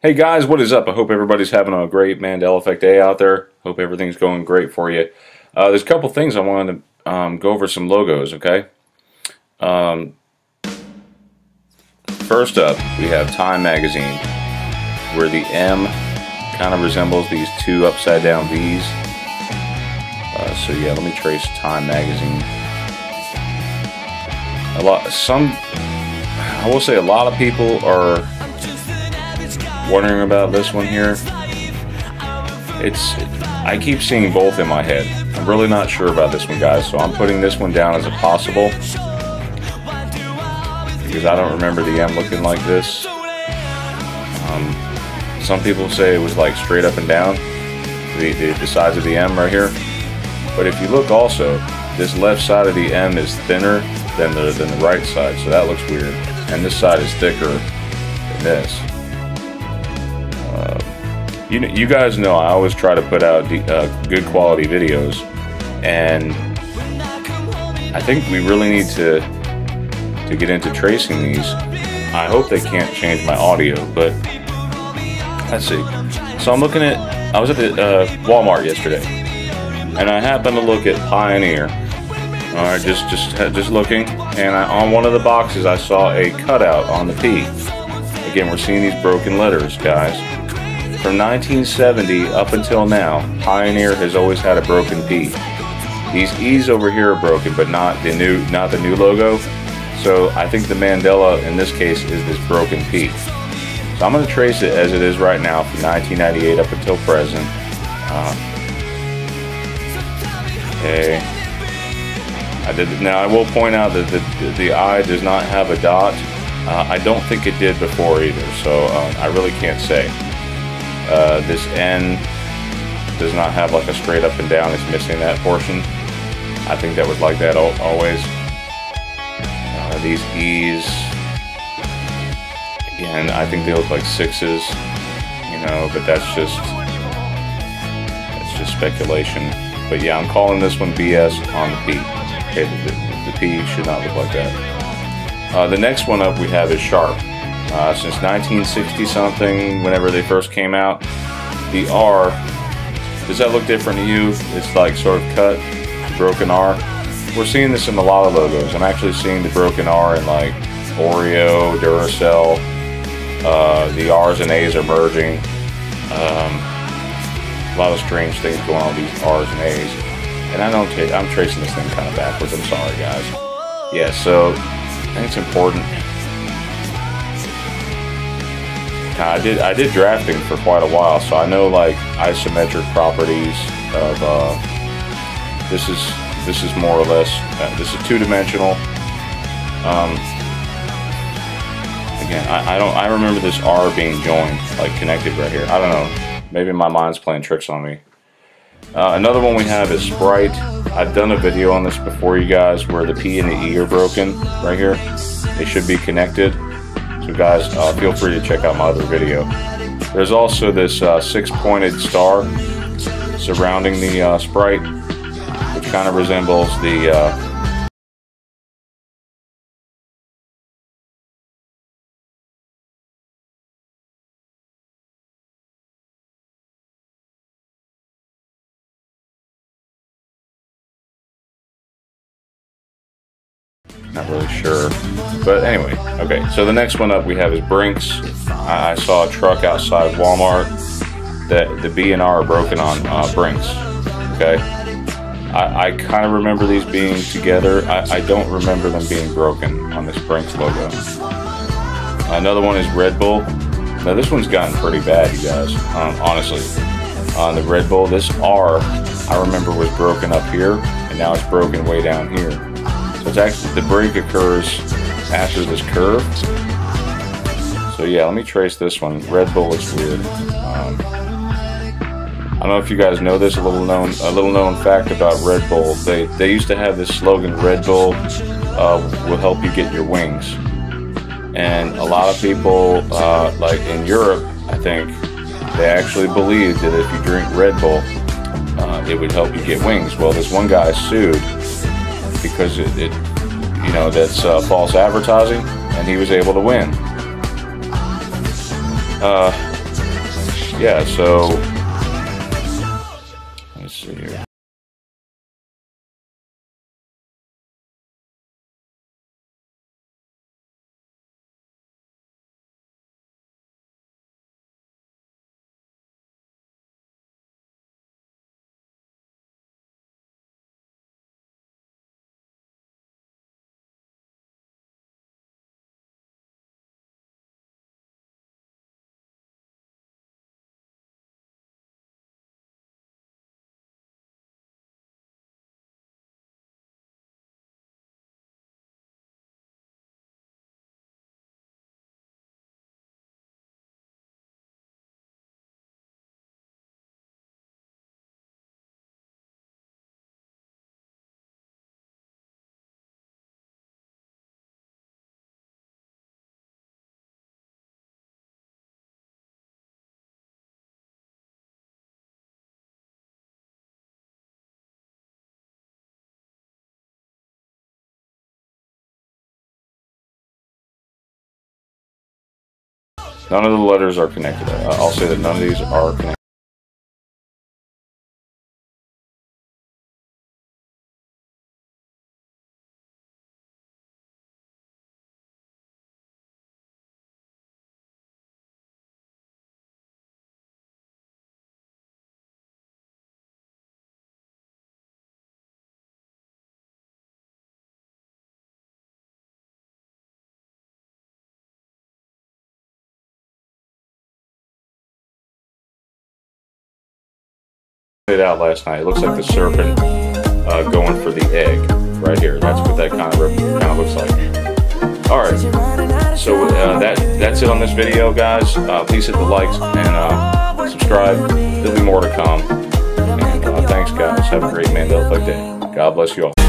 Hey guys, what is up? I hope everybody's having a great Mandela Effect day out there. Hope everything's going great for you. There's a couple things I wanted to go over some logos, okay? First up, we have Time Magazine, where the M kind of resembles these two upside down V's. So yeah, let me trace Time Magazine. I will say a lot of people are wondering about this one here. I keep seeing both in my head. I'm really not sure about this one, guys, so I'm putting this one down as a possible because I don't remember the M looking like this. Some people say it was like straight up and down, the sides of the M right here. But if you look also, this left side of the M is thinner than the right side, so that looks weird. And this side is thicker than this. You guys know I always try to put out good quality videos, and I think we really need to get into tracing these. I hope they can't change my audio, but let's see. So I was at the Walmart yesterday, and I happened to look at Pioneer. All right, just looking, and on one of the boxes I saw a cutout on the P. Again, we're seeing these broken letters, guys. From 1970 up until now, Pioneer has always had a broken P. These E's over here are broken, but not the new logo. So I think the Mandela in this case is this broken P. So I'm going to trace it as it is right now from 1998 up until present. Okay. Now I will point out that the I does not have a dot. I don't think it did before either, so I really can't say. This N does not have like a straight up and down, it's missing that portion. I think that was like that always. These E's, again, I think they look like sixes, but that's just speculation. But yeah, I'm calling this one BS on the P. Okay, the P should not look like that. The next one up we have is Sharp. Since 1960 something, whenever they first came out, the R, does that look different to you? It's like sort of cut, broken R. We're seeing this in a lot of logos. I'm actually seeing the broken R in like Oreo, Duracell. The R's and A's are merging. A lot of strange things going on with these R's and A's. And I'm tracing this thing kind of backwards. I'm sorry, guys. Yeah, so I think it's important. Now, I did drafting for quite a while, so I know like isometric properties of this is more or less this is two-dimensional. Again, I remember this R being joined, like connected right here. I don't know, maybe my mind's playing tricks on me. Another one we have is Sprite. I've done a video on this before, you guys, where the P and the E are broken right here. They should be connected. So guys, feel free to check out my other video. There's also this six-pointed star surrounding the Sprite, which kind of resembles the not really sure, but anyway, okay, so the next one up we have is Brinks. I saw a truck outside Walmart that the B and R are broken on Brinks. Okay, I kind of remember these being together. I don't remember them being broken on this Brinks logo. Another one is Red Bull. Now this one's gotten pretty bad, you guys, honestly. On the Red Bull, this R I remember was broken up here, and now it's broken way down here. So it's actually, the break occurs after this curve. So yeah, let me trace this one. Red Bull looks weird. I don't know if you guys know this, a little known fact about Red Bull. They used to have this slogan, Red Bull will help you get your wings. And a lot of people, like in Europe, I think, they actually believe that if you drink Red Bull, it would help you get wings. Well, this one guy sued because that's false advertising, and he was able to win. yeah, so let's see here. None of the letters are connected. I'll say that none of these are connected. It out last night. It looks like the serpent going for the egg right here. That's what that kind of looks like. All right, so that's it on this video, guys. Please hit the likes and subscribe. There'll be more to come. And thanks, guys. Have a great Mandela Effect day. God bless you all.